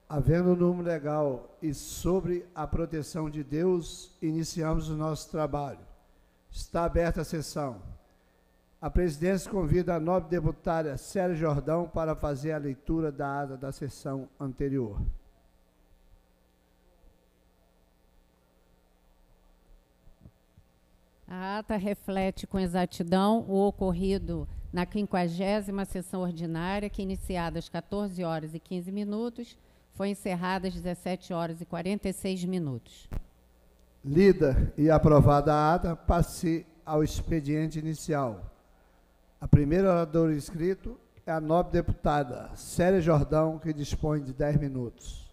Havendo número legal e sobre a proteção de Deus, iniciamos o nosso trabalho. Está aberta a sessão. A presidência convida a nobre deputada Célia Jordão para fazer a leitura da ata da sessão anterior. A ata reflete com exatidão o ocorrido na 50ª sessão ordinária, que, iniciada às 14h15, foi encerrada às 17h46. Lida e aprovada a ata, passe ao expediente inicial. A primeira oradora inscrito é a nobre deputada Célia Jordão, que dispõe de 10 minutos.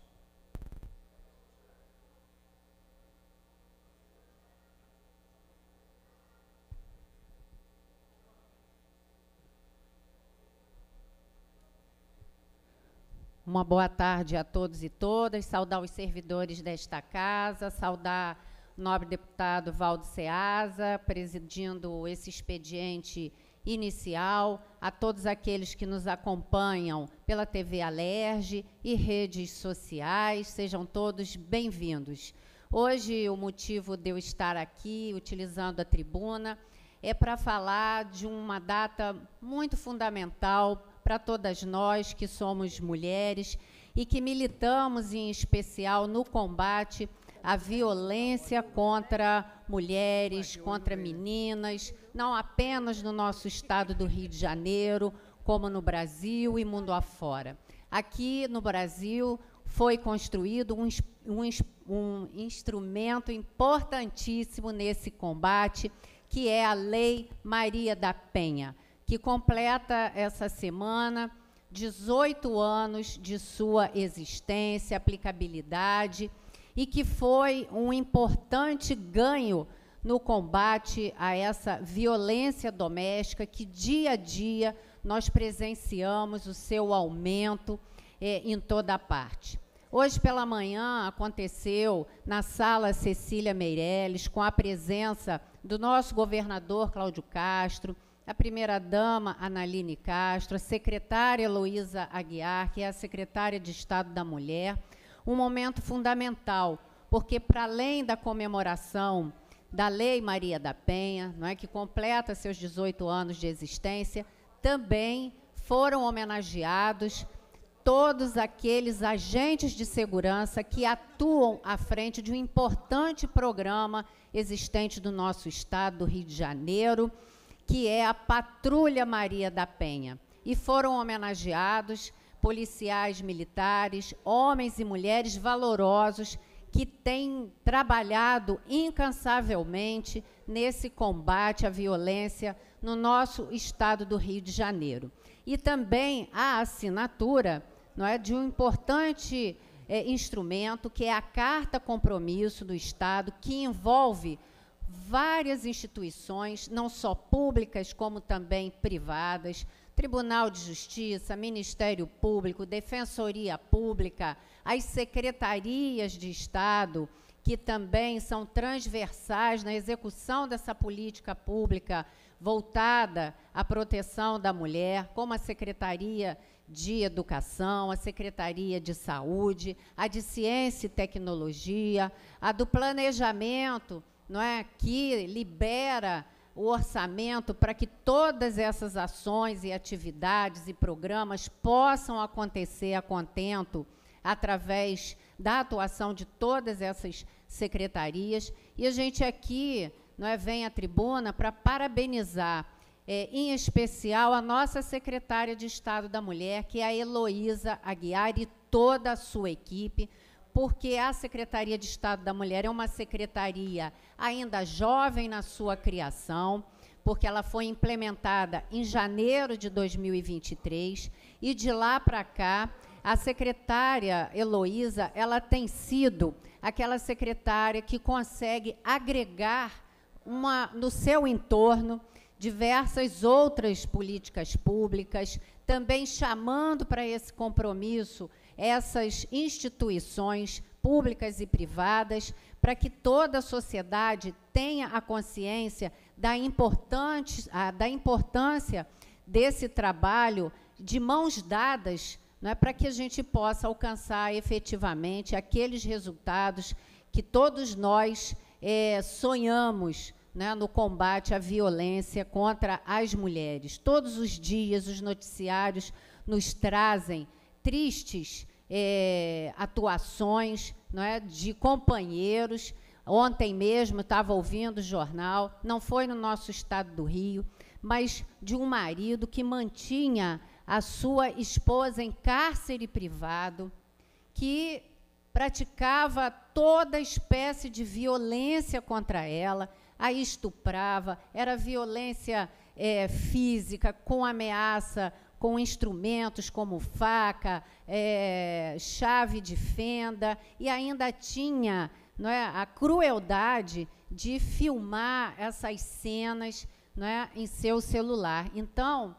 Uma boa tarde a todos e todas, saudar os servidores desta casa, saudar o nobre deputado Valdo Ceasa, presidindo esse expediente inicial, a todos aqueles que nos acompanham pela TV Alerj e redes sociais, sejam todos bem-vindos. Hoje, o motivo de eu estar aqui, utilizando a tribuna, é para falar de uma data muito fundamental para todas nós que somos mulheres e que militamos, em especial, no combate à violência contra mulheres, contra meninas, não apenas no nosso estado do Rio de Janeiro, como no Brasil e mundo afora. Aqui no Brasil foi construído um instrumento importantíssimo nesse combate, que é a Lei Maria da Penha, que completa essa semana 18 anos de sua existência, aplicabilidade, e que foi um importante ganho no combate a essa violência doméstica que, dia a dia, nós presenciamos o seu aumento em toda parte. Hoje pela manhã aconteceu na Sala Cecília Meirelles, com a presença do nosso governador Cláudio Castro, a primeira-dama Analine Castro, a secretária Heloísa Aguiar, que é a secretária de Estado da Mulher, um momento fundamental, porque, para além da comemoração da Lei Maria da Penha, não é, que completa seus 18 anos de existência, também foram homenageados todos aqueles agentes de segurança que atuam à frente de um importante programa existente do nosso estado, do Rio de Janeiro, que é a Patrulha Maria da Penha. E foram homenageados policiais militares, homens e mulheres valorosos que têm trabalhado incansavelmente nesse combate à violência no nosso estado do Rio de Janeiro. E também a assinatura, não é, de um importante instrumento, que é a Carta Compromisso do Estado, que envolve várias instituições, não só públicas, como também privadas, Tribunal de Justiça, Ministério Público, Defensoria Pública, as secretarias de Estado, que também são transversais na execução dessa política pública voltada à proteção da mulher, como a Secretaria de Educação, a Secretaria de Saúde, a de Ciência e Tecnologia, a do Planejamento, não é, que libera o orçamento para que todas essas ações e atividades e programas possam acontecer a contento através da atuação de todas essas secretarias. E a gente aqui, não é, vem à tribuna para parabenizar, em especial, a nossa secretária de Estado da Mulher, que é a Heloísa Aguiar, e toda a sua equipe, porque a Secretaria de Estado da Mulher é uma secretaria ainda jovem na sua criação, porque ela foi implementada em janeiro de 2023, e de lá para cá, a secretária Heloísa, ela tem sido aquela secretária que consegue agregar no seu entorno diversas outras políticas públicas, também chamando para esse compromisso essas instituições públicas e privadas, para que toda a sociedade tenha a consciência da importância desse trabalho de mãos dadas, não é, para que a gente possa alcançar efetivamente aqueles resultados que todos nós sonhamos, né, no combate à violência contra as mulheres. Todos os dias os noticiários nos trazem tristes atuações, não é, de companheiros. Ontem mesmo estava ouvindo o jornal, não foi no nosso estado do Rio, mas de um marido que mantinha a sua esposa em cárcere privado, que praticava toda espécie de violência contra ela, a estuprava, era violência física, com ameaça, com instrumentos como faca, chave de fenda, e ainda tinha, não é, a crueldade de filmar essas cenas, não é, em seu celular. Então,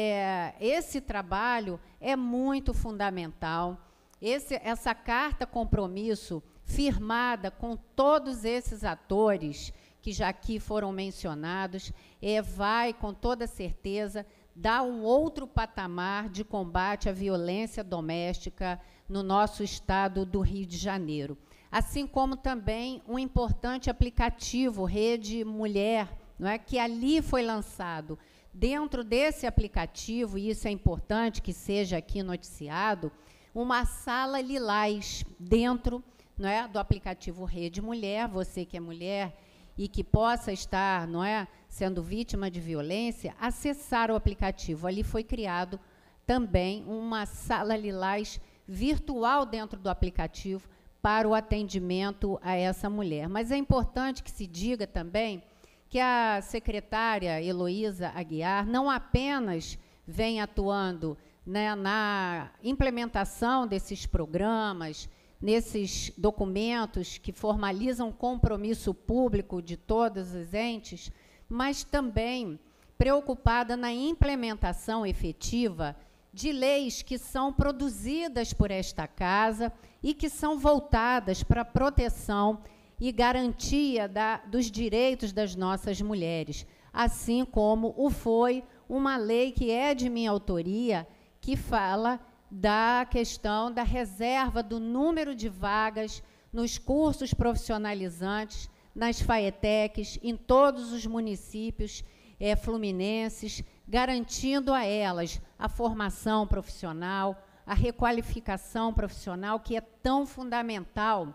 esse trabalho é muito fundamental. Essa carta compromisso, firmada com todos esses atores que já aqui foram mencionados, vai, com toda certeza, dar um outro patamar de combate à violência doméstica no nosso estado do Rio de Janeiro. Assim como também um importante aplicativo, Rede Mulher, não é, que ali foi lançado. Dentro desse aplicativo, e isso é importante que seja aqui noticiado, uma sala lilás dentro, não é, do aplicativo Rede Mulher. Você que é mulher e que possa estar, não é, sendo vítima de violência, acessar o aplicativo. Ali foi criado também uma sala lilás virtual dentro do aplicativo para o atendimento a essa mulher. Mas é importante que se diga também que a secretária Heloísa Aguiar não apenas vem atuando, né, na implementação desses programas, nesses documentos que formalizam compromisso público de todos os entes, mas também preocupada na implementação efetiva de leis que são produzidas por esta casa e que são voltadas para a proteção e garantia dos direitos das nossas mulheres, assim como foi uma lei que é de minha autoria, que fala da questão da reserva do número de vagas nos cursos profissionalizantes, nas FAETECs, em todos os municípios fluminenses, garantindo a elas a formação profissional, a requalificação profissional, que é tão fundamental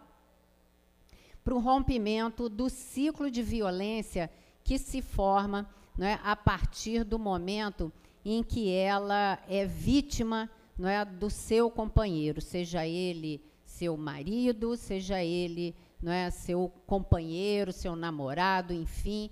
para o rompimento do ciclo de violência que se forma, né, a partir do momento em que ela é vítima, não é, do seu companheiro, seja ele seu marido, seja ele, não é, seu companheiro, seu namorado, enfim,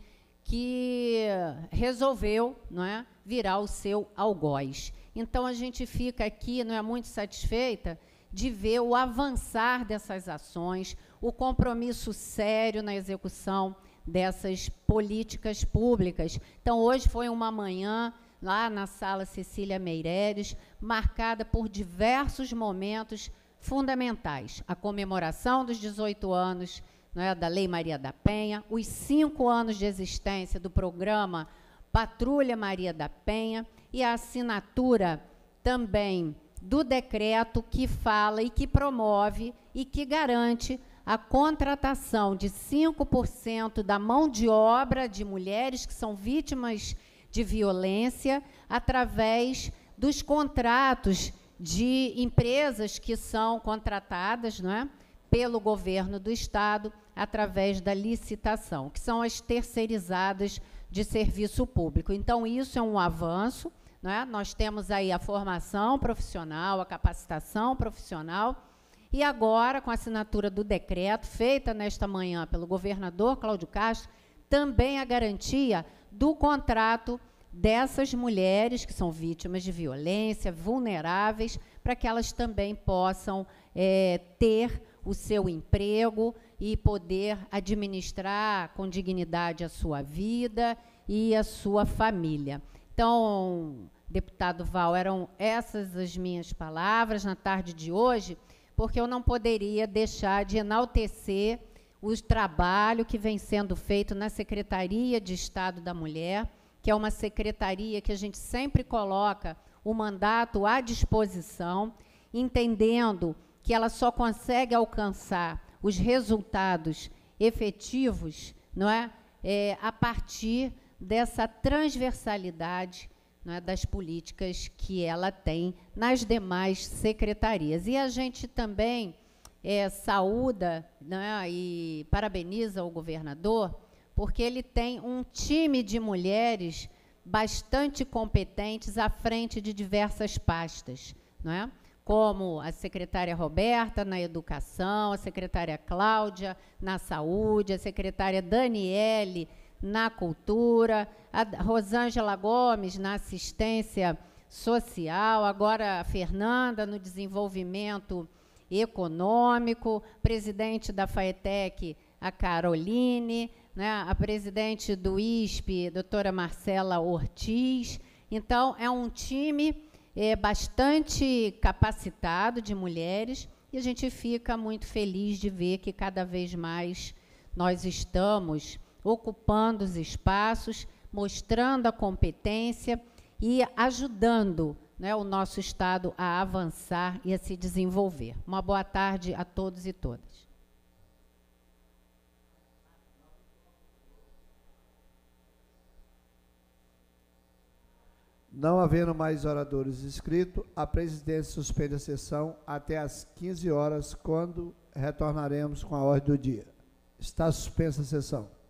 que resolveu, não é, virar o seu algoz. Então, a gente fica aqui, não é, muito satisfeita de ver o avançar dessas ações, o compromisso sério na execução dessas políticas públicas. Então, hoje foi uma manhã lá na Sala Cecília Meireles, marcada por diversos momentos fundamentais. A comemoração dos 18 anos, não é, da Lei Maria da Penha, os 5 anos de existência do programa Patrulha Maria da Penha e a assinatura também do decreto que fala e que promove e que garante a contratação de 5% da mão de obra de mulheres que são vítimas de violência através dos contratos de empresas que são contratadas, não é, pelo governo do Estado através da licitação, que são as terceirizadas de serviço público. Então, isso é um avanço, não é? Nós temos aí a formação profissional, a capacitação profissional, e agora, com a assinatura do decreto, feita nesta manhã pelo governador Cláudio Castro, também a garantia do contrato dessas mulheres que são vítimas de violência, vulneráveis, para que elas também possam ter o seu emprego e poder administrar com dignidade a sua vida e a sua família. Então, deputado Val, eram essas as minhas palavras na tarde de hoje, porque eu não poderia deixar de enaltecer o trabalho que vem sendo feito na Secretaria de Estado da Mulher, que é uma secretaria que a gente sempre coloca o mandato à disposição, entendendo que ela só consegue alcançar os resultados efetivos, não é, a partir dessa transversalidade, não é, das políticas que ela tem nas demais secretarias. E a gente também saúda, né, e parabeniza o governador, porque ele tem um time de mulheres bastante competentes à frente de diversas pastas, não é? Como a secretária Roberta na educação, a secretária Cláudia na saúde, a secretária Daniele na cultura, a Rosângela Gomes na assistência social, agora a Fernanda no desenvolvimento econômico, presidente da FAETEC, a Caroline, né, a presidente do ISP, doutora Marcela Ortiz. Então, é um time bastante capacitado de mulheres, e a gente fica muito feliz de ver que cada vez mais nós estamos ocupando os espaços, mostrando a competência e ajudando, né, o nosso Estado a avançar e a se desenvolver. Uma boa tarde a todos e todas. Não havendo mais oradores inscritos, a presidência suspende a sessão até às 15 horas, quando retornaremos com a ordem do dia. Está suspensa a sessão.